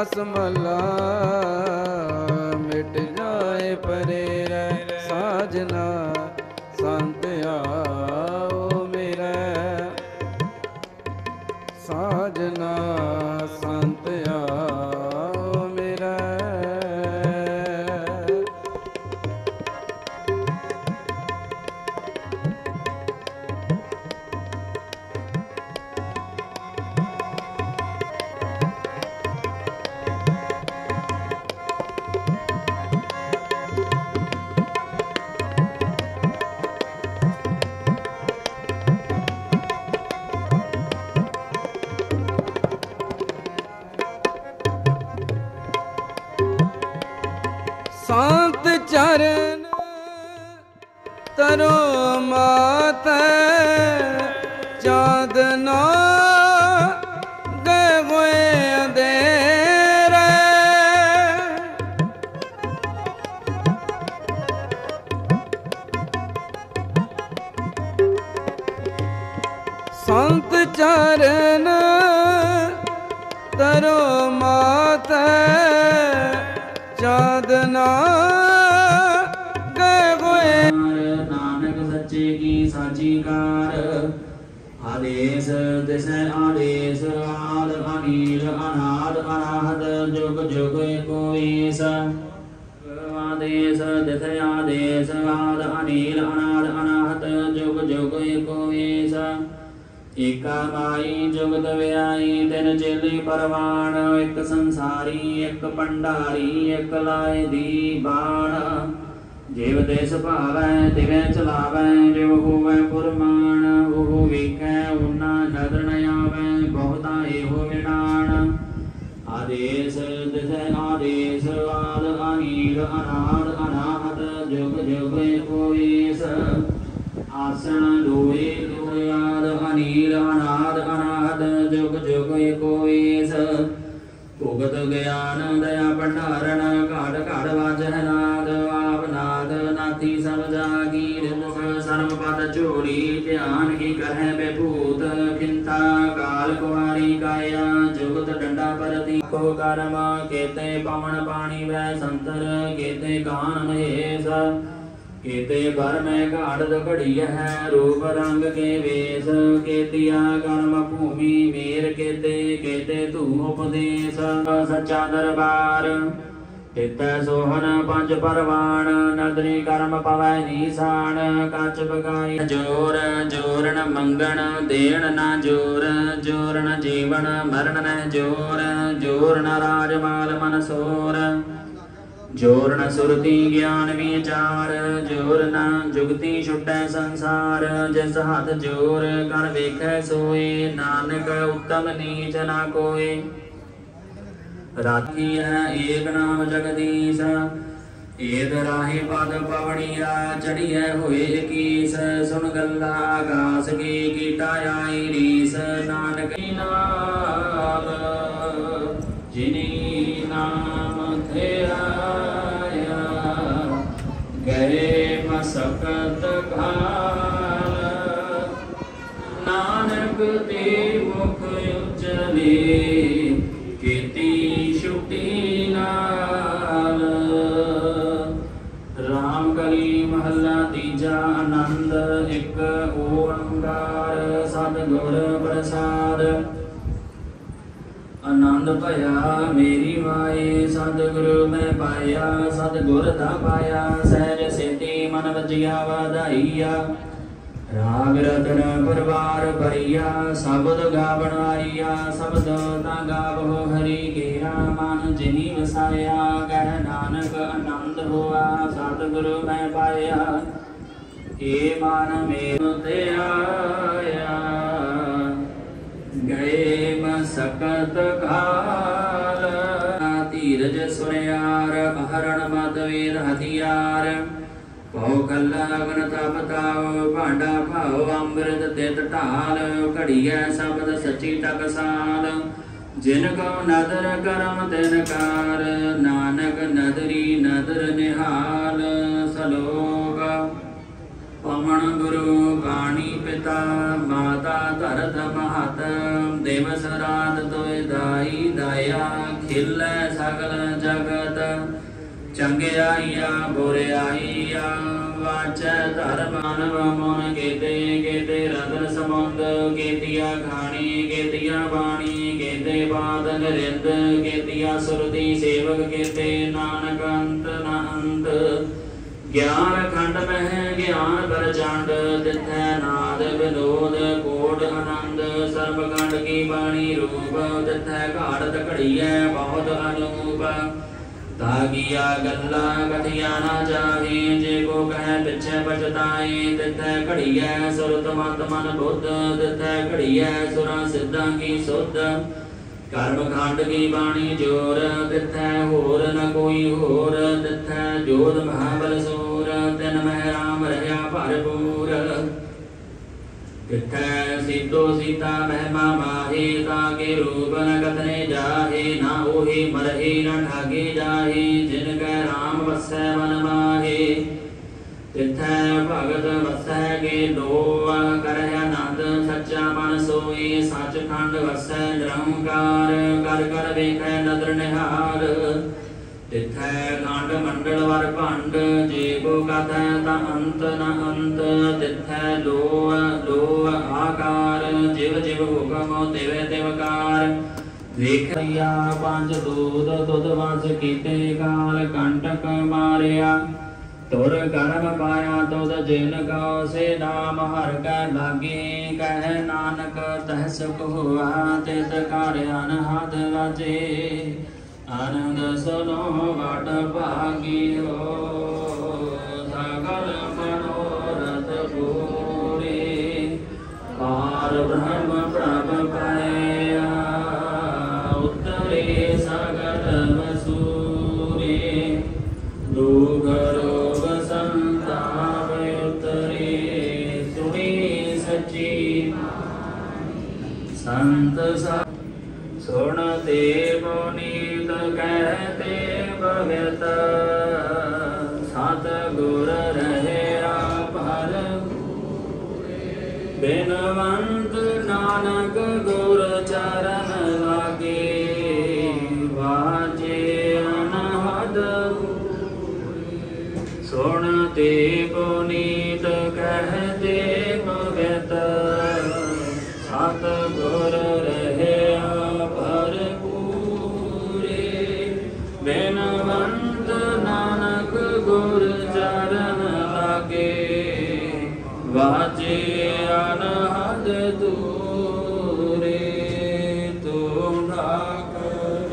रस मला मिट जाए परे रै साजना संत आओ मेरा साजना संत आओ मेरा। संत चरण तरो मातै चांदना गए हुए अंधेरे। संत चरण तरो मातै चांदना गए हुए। नानक सच्चे की साची कार आदेश दिस आदेश आद अनील अनाद अनाहत जुग जुग एको ईस। आदेश दिस आदेश आद अनील अनाद अनाहत जुग जुग एको ईस। एका माई जुगत व्याई तिन चेली परवान। एक संसारी एक पंडारी एक लाए दी बाण। जिव देश भावै तिवै चलावै जिव होवै पुरमान। ओह वेखै उन्ना नदर न आवै बहुता एहो विडाण। आदेश दिस आदेश आद अनील अनाद अनाहत जुग जुग एको ईस। आसन लोए लोयाद अनील अनाद अनाहत जुग जुग एको ईस। भुगत ज्ञान दया भंडारण घाट घाट वाजह नाद। आप नाद नाथी सब जागी सर्व पद जोड़ी ध्यान की करह बेभूत। खिंता काल कुमारी काया जुगत डंडा परती को कर्म। केते पवन पानी वै संतर केते कान महेश। केते भर में घाट घड़ी है रूप रंग के वेश। केतिया कर्म भूमि मेर केते केते तू उपदेश। सच्चा दरबार तित सोहन पंच परवान। नदरी कर्म पवै निशान कच बगाई। जोर जोरन मंगन देण न जोर। जोरन जीवन मरण न जोर। जोरन राजमाल मन सोर। जोर न सुरती ज्ञान विचार। जोर न जुगती छुटै संसार। जिस हाथ जोर कर वेखै सोए। नानक उत्तम नीच न कोय। राखी है एक नाम जगदीश। एक राही पद पवड़िया चढ़िया हुए कीस। सुन गल्ला आकाश की कीटा आई रीस। नानक नाम जिनी नाम थे गए मसकत घाल। नानक ते मुख उजले कीती छुटी नाल। राम कली महला तीजा आनंद एक ओंकार सतगुर प्रसाद। आनंद भया मेरी माए सतगुरु मैं पाया। सतगुर दा पाया सहज सेती मन वजिया वाधाइया। राग रतन परवार भरिया शब्द गावण आइया। शब्द ता गावो हरि केरा मन जिनी वसाया। कह नानक आनंद हुआ सतगुरु मैं पाया। ए मन मेरो ते आया गए मसकत घाल। धीरज सुनियार हरण मत वेद हथियार। पौ कल्ला अगन तप ताओ भांडा भाओ अमृत तित ढाल। घड़िया शब्द सची टकसाल जिन को नदर करम तिन कार। नानक नदरी नदर निहाल। सलोक ਬ੍ਰਾਹਮਣ ਗੁਰੂ ਬਾਣੀ ਪਿਤਾ ਮਾਤਾ ਧਰਤ ਮਹਤ ਦਿਵਸ ਰਾਤ ਤੋਇ ਦਾਈ ਦਾਇਆ ਖਿਲੈ ਸਗਲ ਜਗਤ ਚੰਗਿਆਈਆ ਬੁਰਿਆਈਆ ਵਾਚੈ ਧਰਮ ਮਾਨਵ ਮਨ ਕੇਤੇ ਕੇਤੇ ਰਤਨ ਸਮੁੰਦ ਕੇਤੀਆ ਖਾਣੀ ਕੇਤੀਆ ਬਾਣੀ ਕੇਤੇ ਬਾਦ ਨਰਿੰਦ ਕੇਤੀਆ ਸੁਰਤੀ ਸੇਵਕ ਕੇਤੇ ਨਾਨਕ ਅੰਤ ਨ ਅੰਤ ਗਿਆਨ ਖੰਡ ਮਹਿ ਗਿਆਨ ਪ੍ਰਚੰਡ ਤਿਥੈ ਨਾਦ ਵਿਨੋਦ ਕੋਟ ਆਨੰਦ ਸਰਬ ਖੰਡ ਕੀ ਬਾਣੀ ਰੂਪ ਤਿਥੈ ਘਾੜਤ ਘੜੀਐ ਬਹੁਤ ਅਨੂਪ ਤਾਗੀਆ ਗੱਲਾਂ ਕਥਿਆ ਨਾ ਜਾਹੇ ਜੇ ਕੋ ਕਹਿ ਪਿਛੈ ਪਛਤਾਏ ਤਿਥੈ ਘੜੀਐ ਸੁਰਤ ਮਤ ਮਨ ਬੁੱਧ ਤਿਥੈ ਘੜੀਐ ਸੁਰਾਂ ਸਿੱਧਾਂ ਕੀ ਸੁਧ ਕਰਮ ਖੰਡ ਕੀ ਬਾਣੀ ਜੋਰ ਤਿਥੈ ਹੋਰ ਨ ਕੋਈ ਹੋਰ ਤਿਥੈ ਜੋਧ ਮਹਾਬਲ ਸੂਰ ਤਿਨ ਮਹਿ ਰਾਮ ਰਹਿਆ ਭਰਪੂਰ ਤਿਥੈ ਸੀਤੋ ਸੀਤਾ ਮਹਿਮਾ ਮਾਹੇ ਤਾਕੇ ਰੂਪ ਨ ਕਥਨੇ ਜਾਹੇ ਨਾ ਉਹੀ ਮਰਹੇ ਨ ਠਾਗੇ ਜਾਹੇ ਜਿਨ ਕੈ ਰਾਮ ਵਸੈ ਮਨ ਮਾਹੇ ਤਿਥੈ ਭਗਤ ਵਸੈ ਕੇ ਲੋਆ ਕਰਹਿ ਆਨੰਦ ਸੱਚਾ ਮਨ ਸੋਈ ਸੱਚਖੰਡ ਵਸੈ ਨਿਰੰਕਾਰ ਕਰ ਕਰ ਵੇਖੈ ਨਦਰ ਨਿਹਾਰ ਤਿਥੈ ਖੰਡ ਮੰਡਲ ਵਰ ਭੰਡ ਜੇ ਕੋ ਕਥੈ ਤਾ ਅੰਤ ਨ ਅੰਤ ਤਿਥੈ ਲੋਹ ਲੋਹ ਆਕਾਰ ਜਿਵ ਜਿਵ ਹੁਕਮ ਤਿਵ ਤਿਵਕਾਰ ਵੇਖਿਆ ਪੰਜ ਦੂਤ ਤੁਧ ਵਸ ਕੀਤੇ ਕਾਲ ਕੰਟਕ ਮਾਰਿਆ ਤੁਰ ਕਰਮ ਪਾਇਆ ਤੁਧ ਜਿਨ ਕਉ ਸੇ ਨਾਮ ਹਰਿ ਕੈ ਲਾਗੇ ਕਹਿ ਨਾਨਕ ਤਹਿ ਸੁਖ ਹੋਆ ਤਿਤ ਕਰ ਅਨਹਦ ਵਾਜੇ ਆਨੰਦ ਸੁਨੋ ਵਡ ਭਾਗਿਓ ਸਗਲ ਮਨੋਰਥ ਪੂਰੇ ਪਾਰ ਬ੍ਰਹਮ ਪ੍ਰਭ ਪਾਇਆ ਉਤਰੇ ਸਗਲ ਵਸੂਰੇ ਦੁਖ ਰੋਗ ਸੰਤਾਪ ਉਤਰੇ ਸੁਣੀ ਸੱਚੀ ਸੰਤ ਸੁਣ ਤੇ ਪੁਨੀਤ ਕਹਤੇ ਭਗਤ ਸਤ ਗੁਰ ਰਹਿਆ ਭਰ ਬਿਨਵੰਤ ਨਾਨਕ ਗੁਰ ਚਰਨ ਲਾਗੇ ਵਾਜੇ ਅਨਹਦ ਸੁਣ ਤੇ ਪੁਨੀਤ ਕਹਤੇ ਭਗਤ ਸਤ ਗੁਰ ਰਹਿਆ ਬਿਨਵੰਤ ਨਾਨਕ ਗੁਰ ਚਰਨ ਲਾਗੇ ਵਾਜੇ ਅਨਹਦ ਦੂਰੇ ਤੂੰ ਢਾਕਰ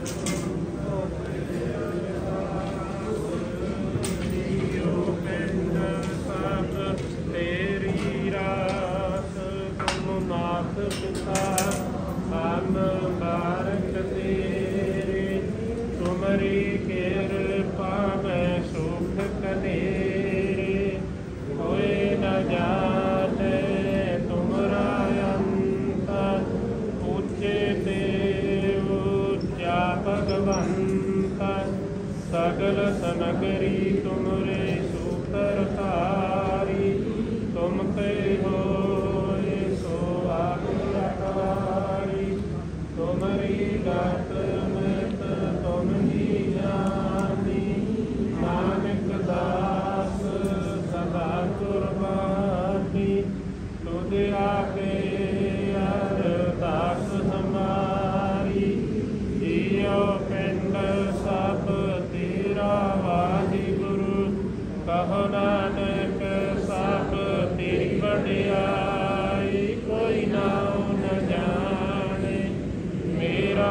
ਤੇਰੀ ਰਾਸ ਤੁਮ ਨਾਥ ਪਿਤਾ ਹਮ ਬਾਰਕ ਤੇਰੇ ਤੁਮਰੀ ਕਿਰਪਾ ਮੈਂ ਸੁਖ ਕਨੇਰੇ ਹੋਏ ਨ ਜਾਣੈ ਤੁਮਰਾ ਅੰਤ ਉੱਚੇ ਦੇਵ ਉੱਚਾ ਭਗਵੰਤ ਸਗਲ ਸਮਗਰੀ ਤੁਮਰੇ ਸੂਤਰ ਧਾਰੀ ਤੁਮ ਤੇ ਹੋਏ ਸੋ ਆਗਿਆਕਾਰੀ ਤੁਮਰੀ ਗਤ ਦਾਸ ਸਦਾ ਕੁਰਬਾਨੀ ਤੁਧ ਆਪੇ ਅਰਦਾਸ ਹਮਾਰੀ ਜੀਉ ਪਿੰਡ ਸਭ ਤੇਰਾ ਵਾਹਿਗੁਰੂ ਕਹੋ ਨਾਨਕ ਸਭ ਤੇਰੀ ਵਡਿਆਈ ਕੋਈ ਨਾਉ ਨ ਜਾਣੇ ਮੇਰਾ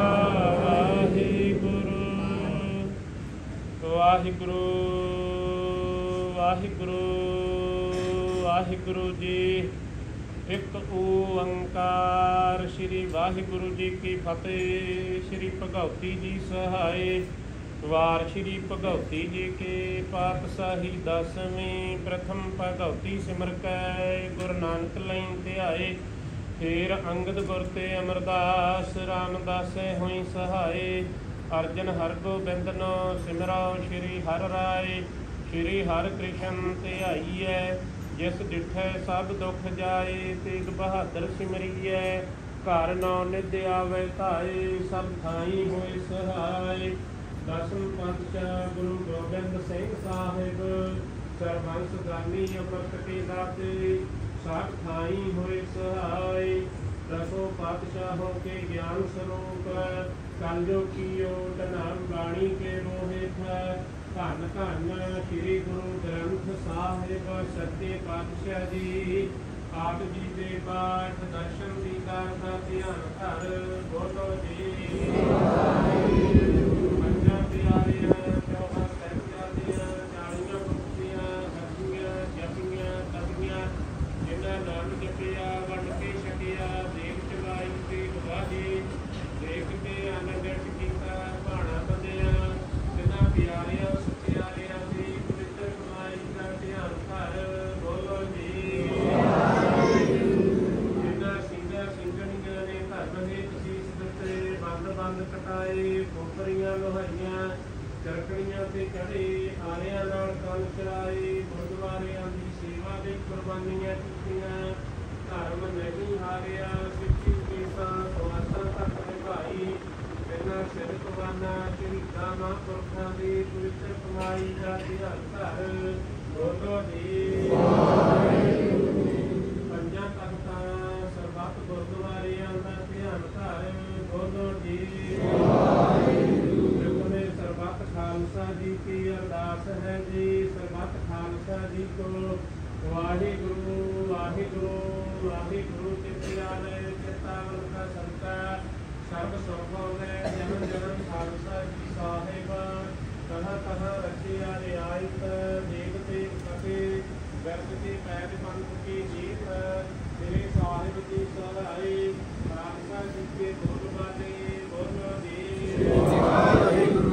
ਵਾਹਿਗੁਰੂ ਵਾਹਿਗੁਰੂ ਵਾਹਿਗੁਰੂ ਜੀ। ਇੱਕ ਓੰਕਾਰ ਸ੍ਰੀ ਵਾਹਿਗੁਰੂ ਜੀ ਕੀ ਫਤਿਹ। ਸ੍ਰੀ ਭਗਉਤੀ ਜੀ ਸਹਾਏ। ਵਾਰ ਸ੍ਰੀ ਭਗਉਤੀ ਜੀ ਕੇ ਪਾਤਸ਼ਾਹੀ ਦਸਵੇਂ ਪ੍ਰਥਮ ਭਗਉਤੀ ਸਿਮਰ ਕੈ ਗੁਰੂ ਨਾਨਕ ਲਈ ਧਿਆਏ। ਫੇਰ ਅੰਗਦ ਗੁਰ ਤੇ ਅਮਰਦਾਸ ਰਾਮਦਾਸੇ ਹੋਈ ਸਹਾਏ। ਅਰਜਨ ਹਰਿ ਗੋਬਿੰਦਨੋ ਸਿਮਰੋ ਸ੍ਰੀ ਹਰਿ ਰਾਏ। ਸ੍ਰੀ ਹਰਿ ਕ੍ਰਿਸ਼ਨ ਧਿਆਈਐ जिस डिठै सब दुख जाए, तेग बहादुर सिमरियै। घर नौ निध आवे धाए, सब थाई होए सहाय। दसम पातशाह गुरु गोबिंद सिंह साहिब, सरबंस गानी अमृत के दाते, सब थाई होए सहाय। दसों पातशाहों के ज्ञान स्वरूप, कलजो की ओट नाम बाणी के रोहित। धन धन श्री गुरु ग्रंथ साहिब, सच्चे पातशाह जी। आप जी दे पाठ दर्शन दीदार का ध्यान कर, बोलो जी। पंजा प्यारियां चौहां साहिबजादियां, 40 मुक्तियां हरदियां जपियां तपियां, जिन्हां नाम जपिया वंड के छकिया। देख चलाई ते गवाही, देख के अनगढ़ कीता भाणा बंदिया। जिन्हां प्यारियां सत्यारियां दी पवित्र कमाई का ध्यान कर, बोलो जी। जिन्हां ਸਿੰਘਾਂ ਸਿੰਘਣੀਆਂ ने धर्म हेत सीस दिते, बंद बंद कटाए खोपरियां लोहाइयां। ਚਰਕੜੀਆਂ ਤੇ ਚੜੇ ਆਰਿਆਂ ਨਾਲ ਕੰਨ ਚਰਾਏ, ਗੁਰਦੁਆਰਿਆਂ ਦੀ ਸੇਵਾ ਦੇ ਕੁਰਬਾਨੀਆਂ ਕੀਤੀਆਂ। ਧਰਮ ਨਹੀਂ ਹਾਰਿਆ ਸਿੱਖੀ ਕੇਸਾਂ ਸਵਾਸਾਂ ਤੱਕ ਨਿਭਾਈ। ਬਿਨਾਂ ਸਿਰ ਕੁਰਬਾਨਾ ਸ਼ਹੀਦਾਂ ਮਹਾਂਪੁਰਖਾਂ ਦੀ ਪਵਿੱਤਰ ਕਮਾਈ ਦਾ ਧਿਆਨ ਧਰ, ਬੋਲੋ ਜੀ। ਪੰਜਾਂ ਤਖ਼ਤਾਂ ਸਰਬੱਤ ਗੁਰਦੁਆਰਿਆਂ ਦਾ ਧਿਆਨ ਧਰ, ਬੋਲੋ ਜੀ। ਸਰਬੱਤ ਖਾਲਸਾ ਜੀ ਕੀ ਅਰਦਾਸ ਹੈ ਜੀ, ਸਰਬੱਤ ਖਾਲਸਾ ਜੀ ਕੋ ਵਾਹਿਗੁਰੂ ਵਾਹਿਗੁਰੂ ਵਾਹਿਗੁਰੂ। ਚਿਤਿਆਲੇ ਚਿਤਾਵਨ ਕਾ ਸੰਤਾ, ਸਰਬ ਸੁਖੋ ਲੈ ਜਨਮ ਜਨਮ ਖਾਲਸਾ ਜੀ ਸਾਹਿਬ। ਕਹਾਂ ਕਹਾਂ ਰਚਿਆ ਰਿਆਇਤ, ਦੇਖ ਦੇਖ ਕਤੇ ਵਿਰਤ ਕੀ ਪੈਜ ਪੰਥ ਕੀ ਜੀਤ। ਤੇਰੇ ਸਾਹਿਬ ਦੀ ਸਹਾਈ, ਖਾਲਸਾ ਜੀ ਕੇ ਬੋਲ ਬਾਲੇ, ਬੋਲੋ ਜੀ। ਵਾਹਿਗੁਰੂ।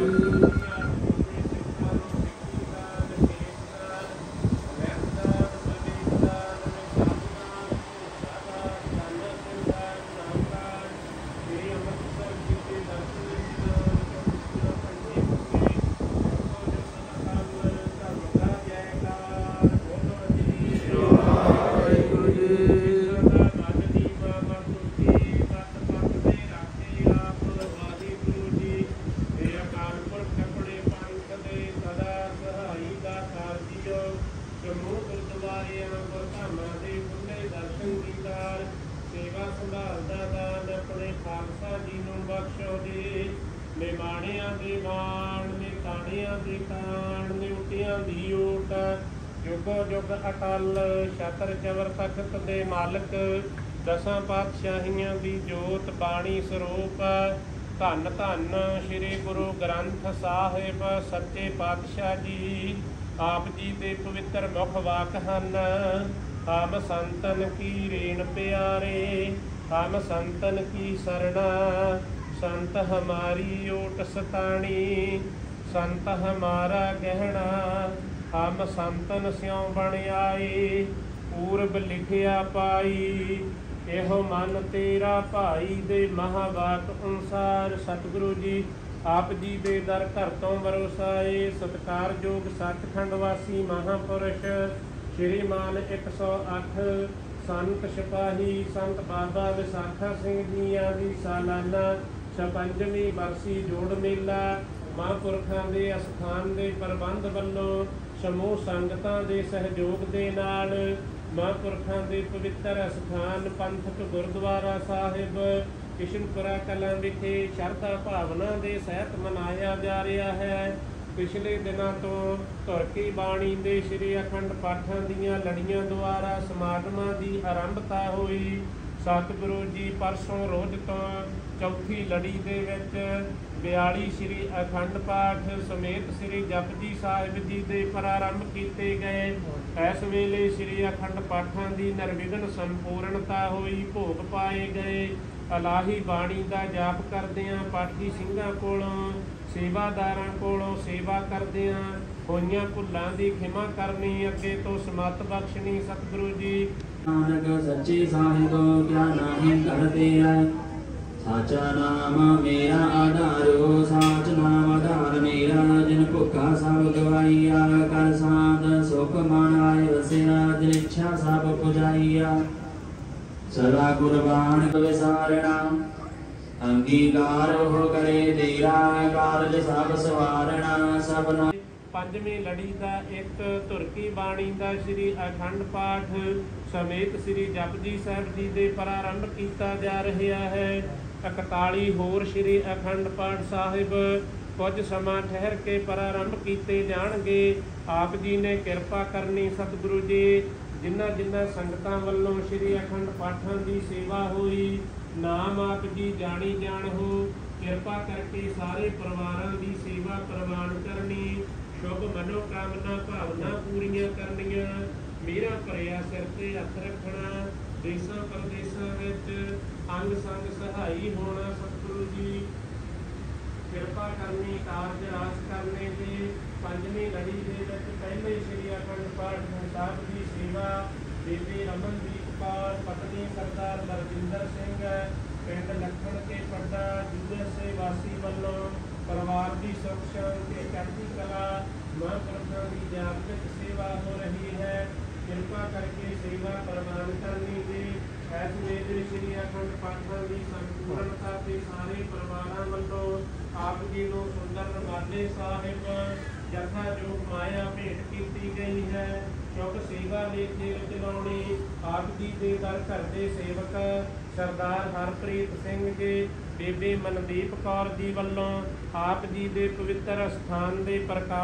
ਅਟਲ ਛਤਰ ਚਵਰ ਤਖਤ ਦੇ ਮਾਲਕ, ਦਸਾਂ ਪਾਤਸ਼ਾਹੀਆਂ ਦੀ ਜੋਤ ਬਾਣੀ ਸਰੂਪ। ਧੰਨ ਧੰਨ ਸ੍ਰੀ ਗੁਰੂ ਗ੍ਰੰਥ ਸਾਹਿਬ, ਸੱਚੇ ਪਾਤਸ਼ਾਹ ਜੀ। ਆਪ ਜੀ ਦੇ ਪਵਿੱਤਰ ਮੁਖ ਵਾਕ ਹਨ, ਹਮ ਸੰਤਨ ਕੀ ਰੇਣ ਪਿਆਰੇ, ਹਮ ਸੰਤਨ ਕੀ ਸਰਣਾ। ਸੰਤ ਹਮਾਰੀ ਓਟ ਸਤਾਣੀ, ਸੰਤ ਹਮਾਰਾ ਗਹਿਣਾ। ਹਮ ਸੰਤਨ ਸਿਉ ਬਣ ਆਏ, ਪੂਰਬ ਲਿਖਿਆ ਪਾਈ। ਇਹੋ ਮਨ ਤੇਰਾ ਭਾਈ ਦੇ ਮਹਾਵਾਕ ਅਨੁਸਾਰ। ਸਤਿਗੁਰੂ ਜੀ ਆਪ ਜੀ ਦੇ ਦਰ ਘਰ ਤੋਂ ਵਰਸਾਏ। ਸਤਿਕਾਰਯੋਗ ਸੱਚਖੰਡ ਵਾਸੀ ਮਹਾਂਪੁਰਸ਼ ਸ਼੍ਰੀਮਾਨ 108 ਸੰਤ ਸਿਪਾਹੀ ਸੰਤ ਬਾਬਾ ਵਿਸਾਖਾ ਸਿੰਘ ਜੀਆਂ ਦੀ ਸਾਲਾਨਾ 56ਵੀਂ ਬਰਸੀ ਜੋੜ ਮੇਲਾ ਮਹਾਂਪੁਰਖਾਂ ਦੇ ਅਸਥਾਨ ਦੇ ਪ੍ਰਬੰਧ ਵੱਲੋਂ ਸਮੂਹ ਸੰਗਤਾਂ ਦੇ ਸਹਿਯੋਗ ਦੇ ਨਾਲ ਮਹਾਂਪੁਰਖਾਂ ਦੇ ਪਵਿੱਤਰ ਅਸਥਾਨ ਪੰਥਕ ਗੁਰਦੁਆਰਾ ਸਾਹਿਬ ਕਿਸ਼ਨਪੁਰਾ ਕਲਾਂ ਵਿਖੇ ਸ਼ਰਧਾ ਭਾਵਨਾ ਦੇ ਸਹਿਤ ਮਨਾਇਆ ਜਾ ਰਿਹਾ ਹੈ। ਪਿਛਲੇ ਦਿਨਾਂ ਤੋਂ ਧੁਰ ਕੀ ਬਾਣੀ ਦੇ ਸ੍ਰੀ ਅਖੰਡ ਪਾਠਾਂ ਦੀਆਂ ਲੜੀਆਂ ਦੁਆਰਾ ਸਮਾਗਮਾਂ ਦੀ ਆਰੰਭਤਾ ਹੋਈ। ਸਤਿਗੁਰੂ ਜੀ ਪਰਸੋਂ ਰੋਜ਼ ਤੋਂ ਚੌਥੀ ਲੜੀ ਦੇ ਵਿੱਚ 42 ਸ੍ਰੀ ਅਖੰਡ ਪਾਠ ਸਮੇਤ ਸ੍ਰੀ ਜਪਜੀ ਸਾਹਿਬ ਜੀ ਦੇ ਪ੍ਰਾਰੰਭ ਕੀਤੇ ਗਏ। ਇਸ ਵੇਲੇ ਸ੍ਰੀ ਅਖੰਡ ਪਾਠਾਂ ਦੀ ਨਿਰਵਿਘਨ ਸੰਪੂਰਨਤਾ ਹੋਈ, ਭੋਗ ਪਾਏ ਗਏ। ਇਲਾਹੀ ਬਾਣੀ ਦਾ ਜਾਪ ਕਰਦਿਆਂ ਪਾਠੀ ਸਿੰਘਾਂ ਕੋਲੋਂ ਸੇਵਾਦਾਰਾਂ ਕੋਲੋਂ ਸੇਵਾ ਕਰਦਿਆਂ ਹੋਈਆਂ ਭੁੱਲਾਂ ਦੀ ਖਿਮਾ ਕਰਨੀ, ਅੱਗੇ ਤੋਂ ਸਮੱਤ ਬਖਸ਼ਣੀ। ਸਤਿਗੁਰੂ ਜੀ ਨਾਨਕ ਸੱਚੇ ਸਾਹਿਬ ਕਿਆ ਨਾਹੀ ਘਰ ਤੇਰਾ, ਸਾਚਾ ਨਾਮ ਮੇਰਾ ਆਧਾਰੋ, ਸਾਚ ਨਾਮ ਆਧਾਰ ਮੇਰਾ। ਜਿਨ ਭੁੱਖਾ ਸਭ ਗਵਾਈਆ, ਕਰ ਸਾਧ ਸੁਖ ਮਨ ਆਏ ਵਸਿਆ। ਇੱਛਾ ਸਭ ਪੁਜਾਈਆ ਸਦਾ ਕੁਰਬਾਨ ਵਿਸਾਰਣਾ ਅੰਗੀਕਾਰ ਹੋ ਕਰੇ ਤੇਰਾ ਕਾਰਜ ਸਭ ਸਵਾਰਣਾ ਸਭਨਾ। ਪੰਜਵੀਂ ਲੜੀ ਦਾ ਇੱਕ ਧੁਰਕੀ ਬਾਣੀ ਦਾ ਸ੍ਰੀ ਅਖੰਡ ਪਾਠ ਸਮੇਤ ਸ੍ਰੀ ਜਪਜੀ ਸਾਹਿਬ ਜੀ ਦੇ ਪ੍ਰਾਰੰਭ ਕੀਤਾ ਜਾ ਰਿਹਾ ਹੈ। 41 ਹੋਰ ਸ੍ਰੀ ਅਖੰਡ ਪਾਠ ਸਾਹਿਬ ਕੁਝ ਸਮਾਂ ਠਹਿਰ ਕੇ ਪ੍ਰਾਰੰਭ ਕੀਤੇ ਜਾਣਗੇ। ਆਪ ਜੀ ਨੇ ਕਿਰਪਾ ਕਰਨੀ ਸਤਿਗੁਰੂ ਜੀ, ਜਿਨ੍ਹਾਂ ਸੰਗਤਾਂ ਵੱਲੋਂ ਸ੍ਰੀ ਅਖੰਡ ਪਾਠਾਂ ਦੀ ਸੇਵਾ ਹੋਈ, ਨਾਮ ਆਪ ਜੀ ਜਾਣੀ ਜਾਣ ਹੋ, ਕਿਰਪਾ ਕਰਕੇ ਸਾਰੇ ਪਰਿਵਾਰਾਂ ਦੀ ਸੇਵਾ ਪ੍ਰਵਾਨ ਕਰਨੀ, ਸ਼ੁਭ ਮਨੋਕਾਮਨਾ ਭਾਵਨਾ ਪੂਰੀਆਂ ਕਰਨੀਆਂ, ਮੇਰਾ ਭਰਿਆ ਸਿਰ ਤੇ ਹੱਥ ਰੱਖਣਾ, ਦੇਸਾਂ ਪ੍ਰਦੇਸਾਂ ਵਿੱਚ ਅੰਗ ਸੰਗ ਸਹਾਈ ਹੋਣਾ ਸਤਿਗੁਰੂ ਜੀ, ਕਿਰਪਾ ਕਰਨੀ, ਕਾਰਜ ਰਾਸ ਕਰਨੇ ਤੇ ਪੰਜਵੀਂ ਲੜੀ ਦੇ ਵਿੱਚ ਪਹਿਲੇ ਸ੍ਰੀ ਅਖੰਡ ਪਾਠ ਸਾਹਿਬ ਦੀ ਸੇਵਾ ਬੀਬੀ ਰਮਨਦੀਪ ਕੌਰ ਪਤਨੀ ਸਰਦਾਰ ਬਰਜਿੰਦਰ ਸਿੰਘ ਪਿੰਡ ਲੱਖਣ ਕੇ ਪੱਡਾ ਯੂਐਸਏ ਵਾਸੀ ਵੱਲੋਂ ਪਰਿਵਾਰ ਦੀ ਸੁਖ ਸ਼ਾਂਤੀ ਤੇ ਚੜ੍ਹਦੀ ਕਲਾ ਮਹਾਂਪੁਰਖਾਂ ਦੀ ਜਾਗਰਤ ਸੇਵਾ ਹੋ ਰਹੀ ਹੈ। ਕਿਰਪਾ ਕਰਕੇ ਸੇਵਾ ਪ੍ਰਵਾਨ ਕਰਨੀ ਤੇ ਇਸ ਵੇਲੇ ਸ੍ਰੀ ਅਖੰਡ ਪਾਠਾਂ ਦੀ ਸੰਪੂਰਨਤਾ ਤੇ ਸਾਰੇ ਪਰਿਵਾਰਾਂ ਵੱਲੋਂ ਆਪ ਜੀ ਨੂੰ ਸੁੰਦਰ ਨਵਾਲੇ ਸਾਹਿਬ ਜਥਾ ਜੋ ਮਾਇਆ ਭੇਟ ਕੀਤੀ ਗਈ ਹੈ। ਸ਼ੁਭ ਸੇਵਾ ਲੇਖੇ ਚਲਾਉਣੀ ਆਪ ਜੀ ਦੇ ਦਰ ਘਰ ਦੇ ਸੇਵਕ ਸਰਦਾਰ ਹਰਪ੍ਰੀਤ ਸਿੰਘ ਜੀ ਬੀਬੀ ਮਨਦੀਪ ਕੌਰ ਜੀ ਵੱਲੋਂ ਆਪ ਜੀ ਦੇ ਪਵਿੱਤਰ ਅਸਥਾਨ ਦੇ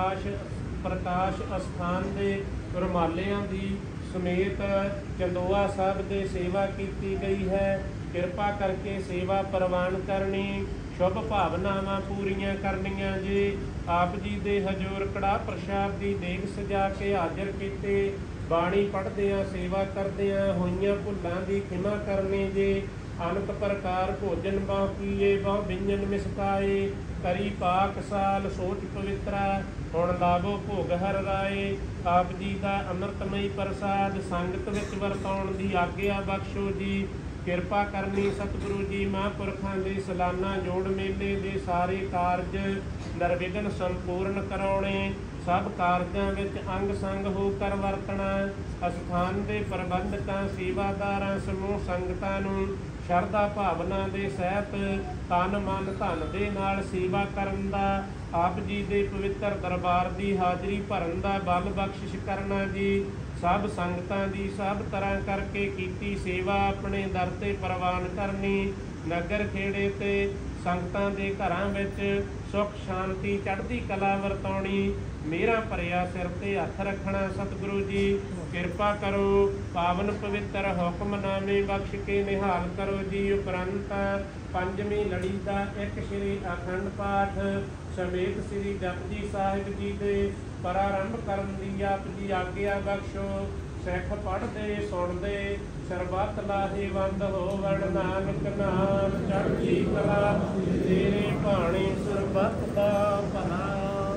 ਪ੍ਰਕਾਸ਼ ਅਸਥਾਨ ਦੇ ਰੁਮਾਲਿਆਂ ਦੀ ਸਮੇਤ ਚੰਦੋਆ ਸਾਹਿਬ ਦੇ ਸੇਵਾ ਕੀਤੀ ਗਈ ਹੈ। ਕਿਰਪਾ ਕਰਕੇ ਸੇਵਾ ਪ੍ਰਵਾਨ ਕਰਨੀ, ਸ਼ੁਭ ਭਾਵਨਾਵਾਂ ਪੂਰੀਆਂ ਕਰਨੀਆਂ ਜੀ। ਆਪ ਜੀ ਦੇ ਹਜ਼ੂਰ ਕੜਾਹ ਪ੍ਰਸ਼ਾਦ ਦੀ ਦੇਗ ਸਜਾ ਕੇ ਹਾਜ਼ਰ ਕੀਤੇ, ਬਾਣੀ ਪੜ੍ਹਦਿਆਂ ਸੇਵਾ ਕਰਦਿਆਂ ਹੋਈਆਂ ਭੁੱਲਾਂ ਦੀ ਖਿਮਾ ਕਰਨੀ ਜੀ। ਅਨੰਤ ਪ੍ਰਕਾਰ ਭੋਜਨ ਬਹੁ ਕੀਏ ਬਹੁ ਵਿੰਜਨ ਮਿਸਕਾਏ, ਕਰੀ ਪਾਕ ਸਾਲ ਸੋਚ ਪਵਿੱਤਰਾ ਹੁਣ ਲਾਭੋ ਭੋਗ ਹਰ ਰਾਏ। ਆਪ ਜੀ ਦਾ ਅੰਮ੍ਰਿਤਮਈ ਪ੍ਰਸਾਦ ਸੰਗਤ ਵਿੱਚ ਵਰਤਾਉਣ ਦੀ ਆਗਿਆ ਬਖਸ਼ੋ ਜੀ। ਕਿਰਪਾ ਕਰਨੀ ਸਤਿਗੁਰੂ ਜੀ, ਮਹਾਂਪੁਰਖਾਂ ਦੇ ਸਾਲਾਨਾ ਜੋੜ ਮੇਲੇ ਦੇ ਸਾਰੇ ਕਾਰਜ ਨਿਰਵਿਘਨ ਸੰਪੂਰਨ ਕਰਾਉਣੇ, ਸਭ ਕਾਰਜਾਂ ਵਿੱਚ ਅੰਗ ਸੰਗ ਹੋ ਕਰ ਵਰਤਣਾ। ਅਸਥਾਨ ਦੇ ਪ੍ਰਬੰਧਕਾਂ ਸੇਵਾਦਾਰਾਂ ਸਮੂਹ ਸੰਗਤਾਂ ਨੂੰ ਸ਼ਰਧਾ ਭਾਵਨਾ ਦੇ ਸਹਿਤ ਤਨ ਮਨ ਧਨ ਦੇ ਨਾਲ ਸੇਵਾ ਕਰਨ ਦਾ, ਆਪ ਜੀ ਦੇ ਪਵਿੱਤਰ ਦਰਬਾਰ ਦੀ ਹਾਜ਼ਰੀ ਭਰਨ ਦਾ ਬਲ ਬਖਸ਼ਿਸ਼ ਕਰਨਾ ਜੀ। ਸਭ ਸੰਗਤਾਂ ਦੀ ਸਭ ਤਰ੍ਹਾਂ ਕਰਕੇ ਕੀਤੀ ਸੇਵਾ ਆਪਣੇ ਦਰ ਤੇ ਪ੍ਰਵਾਨ ਕਰਨੀ। ਨਗਰ ਖੇੜੇ ਤੇ ਸੰਗਤਾਂ ਦੇ ਘਰਾਂ ਵਿੱਚ ਸੁਖ ਸ਼ਾਂਤੀ ਚੜ੍ਹਦੀ ਕਲਾ ਵਰਤਾਉਣੀ, ਮੇਰਾ ਭਰਿਆ ਸਿਰ ਤੇ ਹੱਥ ਰੱਖਣਾ ਸਤਿਗੁਰੂ ਜੀ। ਕਿਰਪਾ ਕਰੋ, ਪਾਵਨ ਪਵਿੱਤਰ ਹੁਕਮਨਾਮੇ ਬਖਸ਼ ਕੇ ਨਿਹਾਲ ਕਰੋ ਜੀ। ਉਪਰੰਤ ਪੰਜਵੀਂ ਲੜੀ ਦਾ ਇੱਕ ਸ੍ਰੀ ਅਖੰਡ ਪਾਠ ਸਮੇਤ ਸ੍ਰੀ ਜਪਜੀ ਸਾਹਿਬ ਜੀ ਦੇ ਪ੍ਰਾਰੰਭ ਕਰਨ ਦੀ ਆਪ ਜੀ ਆਗਿਆ ਬਖਸ਼ੋ। ਸਿੱਖ ਪੜ੍ਹਦੇ ਸੁਣਦੇ ਸਰਬੱਤ ਲਾਹੇਵੰਦ ਹੋਵਣ, ਨਾਨਕ ਨਾਮ ਚੜ੍ਹਦੀ ਕਲਾ ਤੇਰੇ ਭਾਣੇ ਸਰਬੱਤ ਦਾ ਭਲਾ।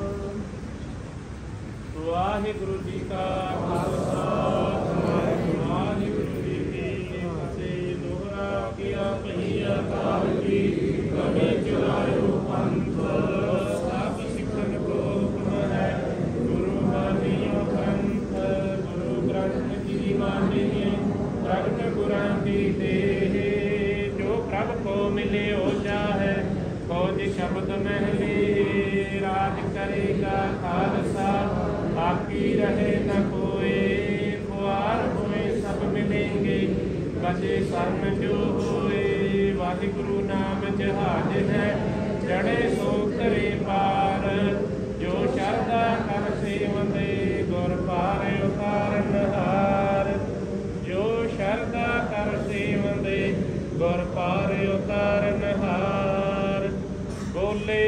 ਵਾਹਿਗੁਰੂ ਜੀ ਕਾ ਖਾਲਸਾ ਵਾਹਿਗੁਰੂ ਜੀ ਕੀ ਫਤਿਹ। ਦੋਹਰਾ ਕੀਆ ਪਹੀਆ ਕਾਲ ਕੀ ਕਦੇ ਚਲਾਇਓ ਪੰਥ, ਸਭ ਸਿੱਖਣ ਕੋ ਹੁਕਮ ਹੈ ਗੁਰੂ ਮਾਨਿਓ ਗ੍ਰੰਥ। ਗੁਰੂ ਗ੍ਰੰਥ ਜੀ ਮਾਨਿਏ ਪ੍ਰਗਟ ਗੁਰਾਂ ਕੀ ਦੇਹ, ਜੋ ਪ੍ਰਭ ਕੋ ਮਿਲਿਓ ਚਾਹੈ ਖੋਜ ਸ਼ਬਦ ਮਹਿਲੇ। ਰਾਜ ਕਰੇਗਾ ਖਾਲਸਾ ਬਾਕੀ ਰਹੇ ਨ ਕੋਏ, ਖੁਆਰ ਹੋਏ ਸਭ ਮਿਲेंगे ਬਚੇ ਸਰਨ ਜੋ ਹੋਏ। ਵਾਹਿਗੁਰੂ ਨਾਮ ਜਹਾਜ ਹੈ ਚੜ੍ਹੇ ਸੋ ਤਰੇ ਪਾਰ, ਜੋ ਸ਼ਰਧਾ ਕਰ ਸੇਵੰਦੇ ਗੁਰ ਪਾਰ ਉਤਾਰਨ ਹਾਰ। ਜੋ ਸ਼ਰਧਾ ਕਰ ਸੇਵੰਦੇ ਗੁਰ ਪਾਰ ਉਤਾਰਨ ਹਾਰ। ਬੋਲੇ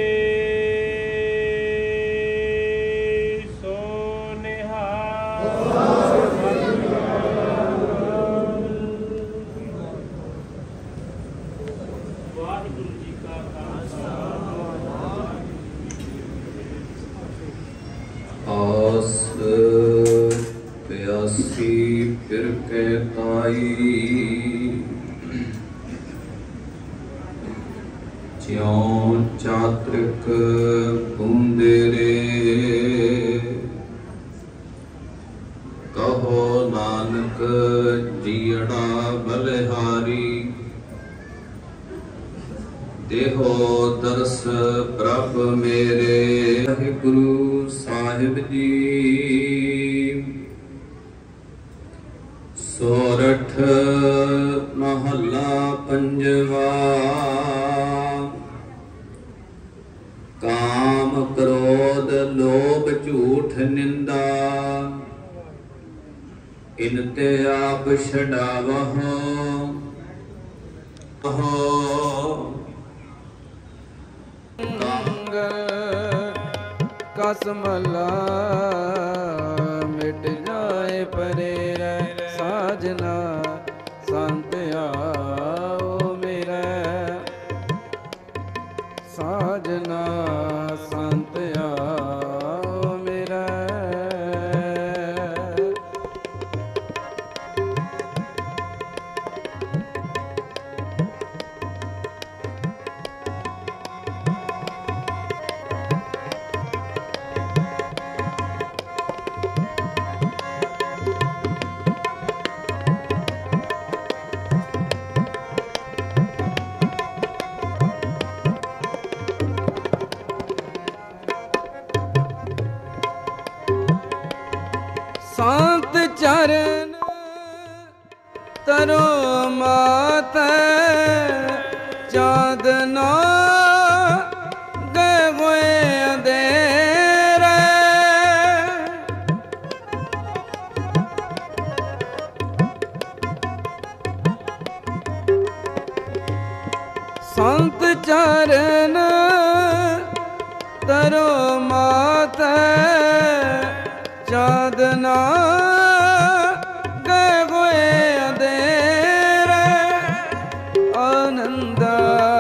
ਪਿਆਸੀ ਫਿਰ ਕੇ ਤਾਈ, ਜਿਉ ਚਾਤ੍ਰਿਕ ਕੁੰਦੇਰੇ, ਕਹੋ ਨਾਨਕ ਜੀੜਾ ਬਲਿਹਾਰੀ ਦੇਹੋ ਦਰਸ ਪ੍ਰਭ ਮੇਰੇ ਵਾਹਿਗੁਰੂ ਸਾਹਿਬ ਜੀ। ਸੋਰਠ ਮਹੱਲਾ ਪੰਜਵਾ। ਕਾਮ ਕ੍ਰੋਧ ਲੋਭ ਝੂਠ ਨਿੰਦਾ ਇਨ ਤੇ ਆਪ ਛਡਾਵਹੁ। ਕਸਮਲਾ ਮਿਟ ਜਾਏ ਪਰੇ ਰਹਿ ਸਾਜਨਾ ਸੰਤ ਆਓ ਮੇਰਾ। ਸਾਜਨਾ ਸੰਤ ਆਓ ਮੇਰਾ। ਸੰਤ ਚਰਨ ਤਰੋ ਮਾਤੈ ਚਾਂਦਨਾ ਗਏ ਹੋਏ ਅੰਧੇਰੇ। ਸੰਤ ਚਰਨ ਤਰੋ ਮਾਤੈ ਚਾਂਦਨਾ ਗਏ ਹੋਏ ਅੰਧੇਰੇ। ਆਨੰਦਾ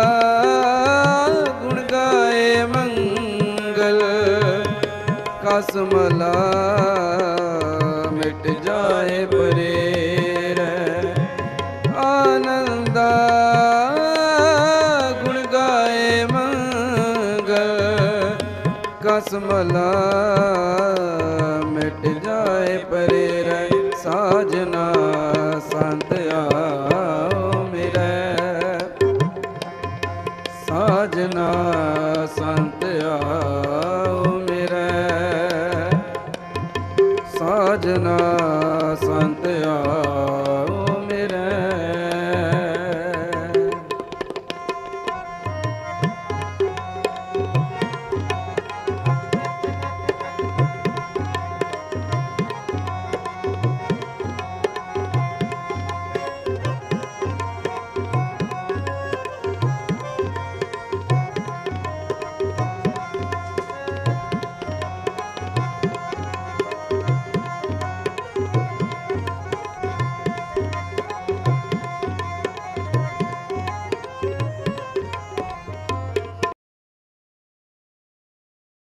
ਗੁਣ ਗਾਏ ਮੰਗਲ ਕਸਮਲਾ ਮਿਟ ਜਾਏ ਪਰੇ ਰਹਿ। ਆਨੰਦਾ ਗੁਣ ਗਾਏ ਮੰਗਲ ਕਸਮਲਾ ਮਿਟ ਜਾਏ ਪਰੇ ਰਹਿ। ਸਾਜਨਾ ਸੰਤ ਆਓ ਮੇਰਾ। ਸਾਜਨਾ